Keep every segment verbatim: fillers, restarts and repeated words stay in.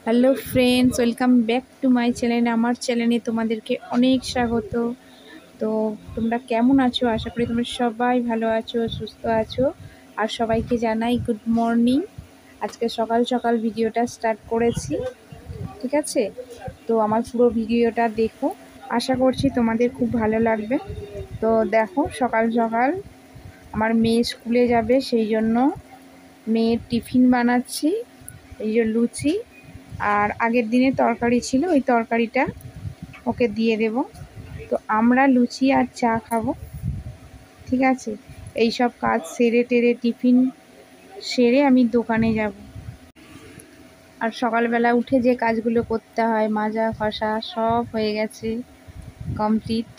Hello friends, welcome back to my channel. আমার চ্যানেলে তোমাদেরকে অনেক স্বাগত। তো তোমরা কেমন আছো? আশা করি তোমরা সবাই ভালো আছো, সুস্থ আছো। আর সবাইকে জানাই গুড মর্নিং। আজকে সকাল সকাল ভিডিওটা স্টার্ট করেছি, ঠিক আছে? তো আমার পুরো ভিডিওটা দেখো, আশা করছি তোমাদের খুব ভালো লাগবে। তো দেখো, সকাল সকাল আমার মেয়ে স্কুলে যাবে, সেই জন্য মেয়ের টিফিন বানাচ্ছি। এই যে লুচি আর আগের দিনের তরকারি ছিল, ওই তরকারিটা ওকে দিয়ে দেব। তো আমরা লুচি আর চা খাবো, ঠিক আছে? এই সব কাজ সেরে টেরে টিফিন সেরে আমি দোকানে যাব। আর সকালবেলা উঠে যে কাজগুলো করতে হয়, মাজা ঘষা সব হয়ে গেছে, কমপ্লিট।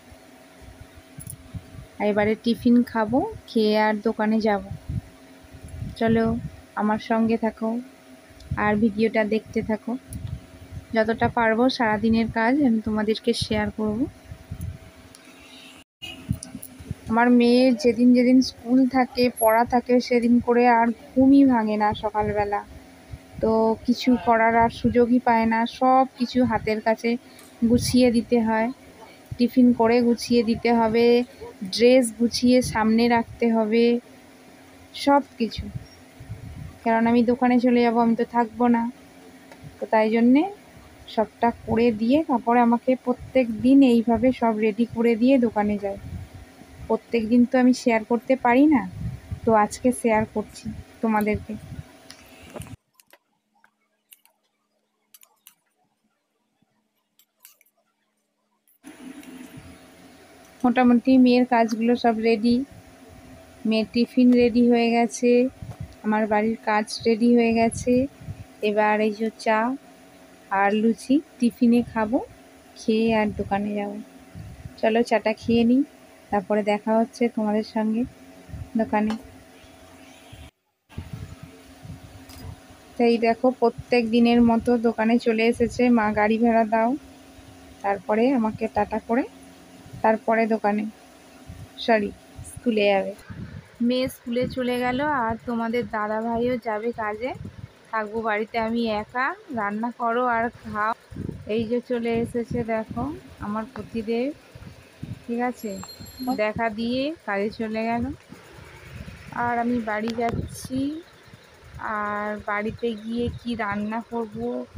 এবারে টিফিন খাবো, খেয়ে আর দোকানে যাব। চলো আমার সঙ্গে থাকো আর ভিডিওটা দেখতে থাকো। যতটা পারবো সারাদিনের কাজ আমি তোমাদেরকে শেয়ার করব। আমার মেয়ের যেদিন যেদিন স্কুল থাকে, পড়া থাকে, সেদিন করে আর ঘুমই ভাঙে না সকালবেলা। তো কিছু করার আর সুযোগই পায় না, সব কিছু হাতের কাছে গুছিয়ে দিতে হয়। টিফিন করে গুছিয়ে দিতে হবে, ড্রেস গুছিয়ে সামনে রাখতে হবে, সব কিছু। কারণ আমি দোকানে চলে যাব, আমি তো থাকবো না। তো তাই জন্যে সবটা করে দিয়ে তারপরে আমাকে প্রত্যেক দিন এইভাবে সব রেডি করে দিয়ে দোকানে যাই। প্রত্যেক দিন তো আমি শেয়ার করতে পারি না, তো আজকে শেয়ার করছি তোমাদেরকে। মোটামুটি মেয়ের কাজগুলো সব রেডি, মেয়ের টিফিন রেডি হয়ে গেছে, আমার বাড়ির কাজ রেডি হয়ে গেছে। এবার এই যে চা আর লুচি টিফিনে খাবো, খেয়ে আর দোকানে যাব। চলো চাটা খেয়ে নিই, তারপরে দেখা হচ্ছে তোমাদের সঙ্গে দোকানে। তাই দেখো, প্রত্যেক দিনের মতো দোকানে চলে এসেছে। মা গাড়ি ভাড়া দাও, তারপরে আমাকে টাটা করে তারপরে দোকানে, সরি স্কুলে যাবে। মেয়ে স্কুলে চলে গেল আর তোমাদের দাদা ভাইও যাবে কাজে। থাকবো বাড়িতে আমি একা, রান্না করো আর খাও। এই যে চলে এসেছে দেখো আমার পতিদেব, ঠিক আছে? দেখা দিয়ে কাজে চলে গেল আর আমি বাড়ি যাচ্ছি। আর বাড়িতে গিয়ে কি রান্না করব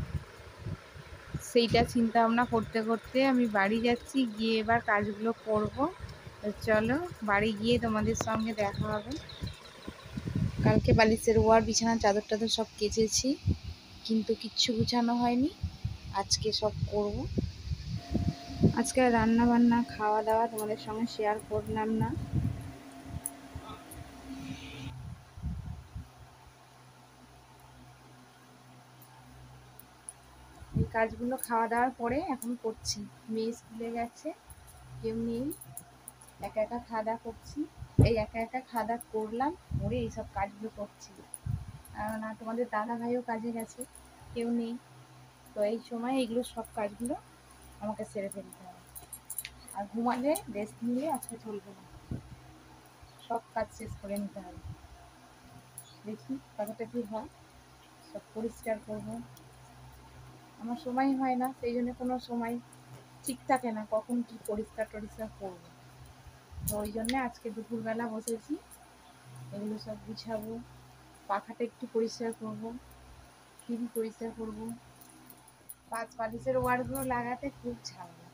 সেইটা চিন্তা ভাবনা করতে করতে আমি বাড়ি যাচ্ছি, গিয়ে এবার কাজগুলো করব। তো চলো বাড়ি গিয়ে তোমাদের সঙ্গে দেখা হবে। কালকে বালিশের ওয়ার, বিছানার চাদর টাদর সব কেচেছি, কিন্তু কিচ্ছু গুছানো হয়নি। আজকে সব করব। আজকে রান্না বান্না খাওয়া দাওয়া তোমাদের সঙ্গে শেয়ার করলাম না। এই কাজগুলো খাওয়া দাওয়ার পরে এখন করছি। মেয়ে স্কুলে গেছে, কেউ নেই, একা একা খাওয়া দাওয়া করছি। এই একা একা খাওয়া দাওয়া করলাম, করে এইসব কাজগুলো করছি। না, তোমাদের দাদা ভাইও কাজে গেছে, কেউ নেই। তো এই সময় এগুলো সব কাজগুলো আমাকে সেরে ফেলতে হবে। আর ঘুমালে রেস্ট নিলে আজকে চলবে না, সব কাজ শেষ করে নিতে হবে। দেখি কতটা কি হয়, সব পরিষ্কার করবো। আমার সময় হয় না, সেই জন্য কোনো সময় ঠিক থাকে না কখন কি পরিষ্কার টরিষ্কার করবো। তো ওই জন্যে আজকে দুপুরবেলা বসেছি, এগুলো সব গুছাবো, পাখাটা একটু পরিষ্কার করবো, টিভি পরিষ্কার করবো। পাঁচ বালিশের ওয়ারগুলো লাগাতে খুব ঝামেলা,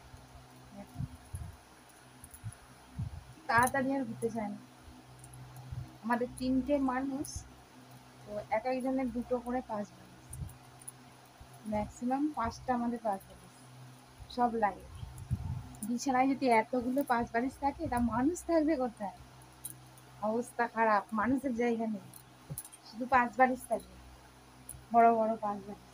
তাড়াতাড়ি আর হতে চায় না। আমাদের তিনটে মানুষ, তো এক একজনের দুটো করে পাঁচ বালিশ, ম্যাক্সিমাম পাঁচটা আমাদের পাঁচ বালিশ সব লাগে। বিছানায় যদি এতগুলো পাঁচ বালিশ থাকে, তা মানুষ থাকবে কোথায়? অবস্থা খারাপ, মানুষের জায়গা নেই, শুধু পাঁচ বালিশ থাকবে, বড় বড় পাঁচ বালিশ।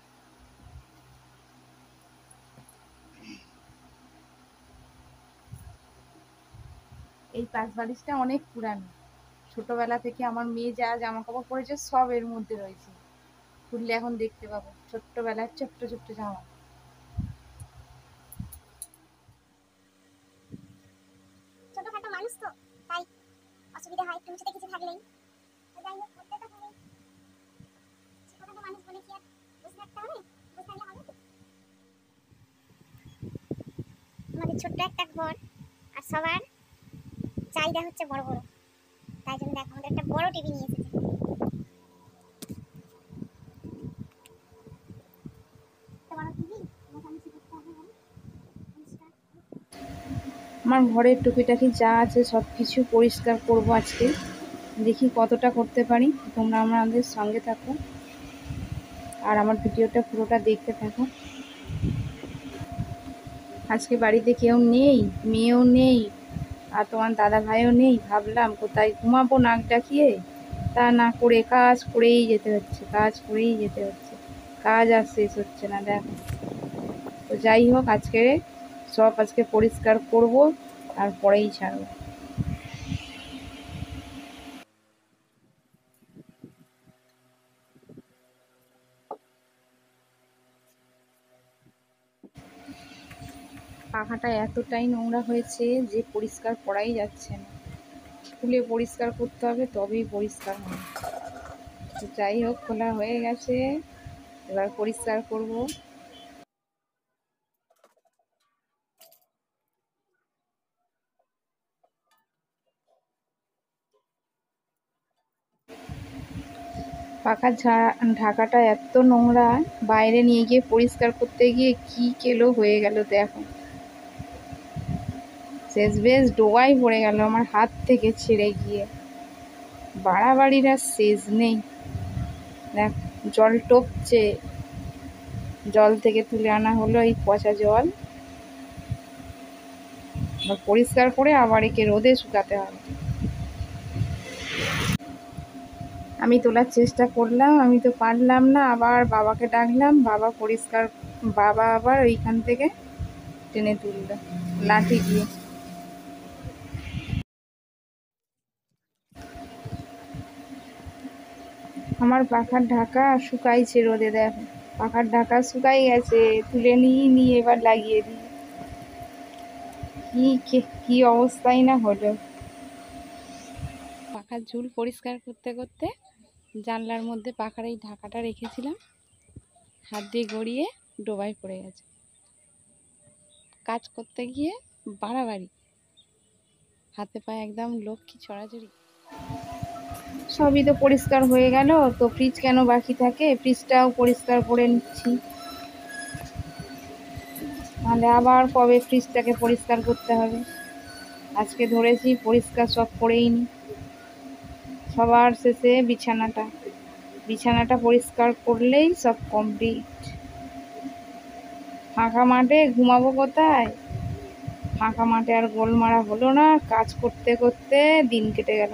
এই পাঁচ বালিশটা অনেক পুরানো, ছোটবেলা থেকে আমার মেয়ে যা জামা কাপড় পরেছে সব এর মধ্যে রয়েছে। খুললে এখন দেখতে পাবো ছোট্টবেলার ছোট্ট ছোট্ট জামা। ছোটখাটো মানুষ তো, তাই অসুবিধা হয় একটু কিছু থাকলেই। যাই হোক, করতে তো হবে। ছোটখাটো মানুষ বলে কি আর বুঝতে আমাদের ছোট্ট একটা ঘর আর সবার চাহিদা হচ্ছে বড় বড়, তাই জন্য দেখো আমাদের একটা বড় টিভি নিয়ে এসেছে। আমার ঘরের টুকিটাকি যা আছে সব কিছু পরিষ্কার করব আজকে, দেখি কতটা করতে পারি। তোমরা আমাদের সঙ্গে থাকো আর আমার ভিডিওটা পুরোটা দেখতে থাকো। আজকে বাড়িতে কেউ নেই, মেয়েও নেই আর তোমার দাদা ভাইও নেই। ভাবলাম কোথায় ঘুমাবো নাক ডাকিয়ে, তা না করে কাজ করেই যেতে হচ্ছে, কাজ করেই যেতে হচ্ছে, কাজ আর শেষ হচ্ছে না দেখো। তো যাই হোক, আজকে সব আজকে পরিষ্কার করব আর পরেই ছাড়বো। পাখাটা এতটাই নোংরা হয়েছে যে পরিষ্কার করাই যাচ্ছে না, খুলে পরিষ্কার করতে হবে তবেই পরিষ্কার হবে। তো যাই হোক, খোলা হয়ে গেছে, এবার পরিষ্কার করব। পাখার ঢাকাটা এত নোংরা, বাইরে নিয়ে গিয়ে পরিষ্কার করতে গিয়ে কি কেলো হয়ে গেল দেখো। শেষ বেশ ডোবাই পড়ে গেল আমার হাত থেকে ছিঁড়ে গিয়ে, বাড়াবাড়ির আর শেষ নেই। দেখ জল টপছে, জল থেকে তুলে আনা হলো এই পচা জল, পরিষ্কার করে আবার একে রোদে শুকাতে হবে। আমি তোলার চেষ্টা করলাম, আমি তো পারলাম না, আবার বাবাকে ডাকলাম, বাবা পরিষ্কার, বাবা আবার ওইখান থেকে টেনে তুললো লাঠি দিয়ে। আমার পাখার ঢাকা শুকাইছে রোদে দেখো, পাখার ঢাকা শুকাই গেছে, তুলে নিয়ে নিয়ে এবার লাগিয়ে দিই। কি কি অবস্থাই না হলো। পাখার ঝুল পরিষ্কার করতে করতে জানলার মধ্যে পাখার এই ঢাকাটা রেখেছিলাম, হাত দিয়ে গড়িয়ে ডোবায় পড়ে গেছে। কাজ করতে গিয়ে বাড়াবাড়ি, হাতে পায়ে একদম লক্ষ্মী ছড়াছড়ি। সবই তো পরিষ্কার হয়ে গেল, তো ফ্রিজ কেন বাকি থাকে, ফ্রিজটাও পরিষ্কার করে নিচ্ছি, তাহলে আবার কবে ফ্রিজটাকে পরিষ্কার করতে হবে। আজকে ধরেছি পরিষ্কার সব করেই নি। সবার শেষে বিছানাটা, বিছানাটা পরিষ্কার করলেই সব কমপ্লিট। ফাঁকা মাঠে ঘুমাবো কোথায়, ফাঁকা মাঠে আর গোল মারা হলো না, কাজ করতে করতে দিন কেটে গেল।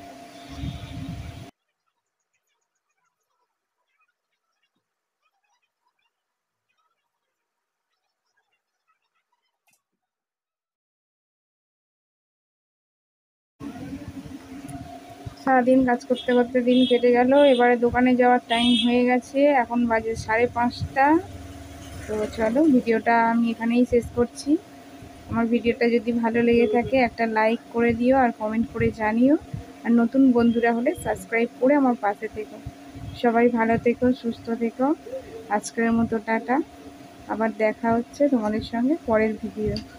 সারাদিন কাজ করতে করতে দিন কেটে গেল। এবারে দোকানে যাওয়ার টাইম হয়ে গেছে, এখন বাজে সাড়ে পাঁচটা। তো চলো, ভিডিওটা আমি এখানেই শেষ করছি। আমার ভিডিওটা যদি ভালো লেগে থাকে একটা লাইক করে দিও আর কমেন্ট করে জানিও, আর নতুন বন্ধুরা হলে সাবস্ক্রাইব করে আমার পাশে থেকো। সবাই ভালো থেকো, সুস্থ থেকো। আজকের মতো টাটা, আবার দেখা হচ্ছে তোমাদের সঙ্গে পরের ভিডিও।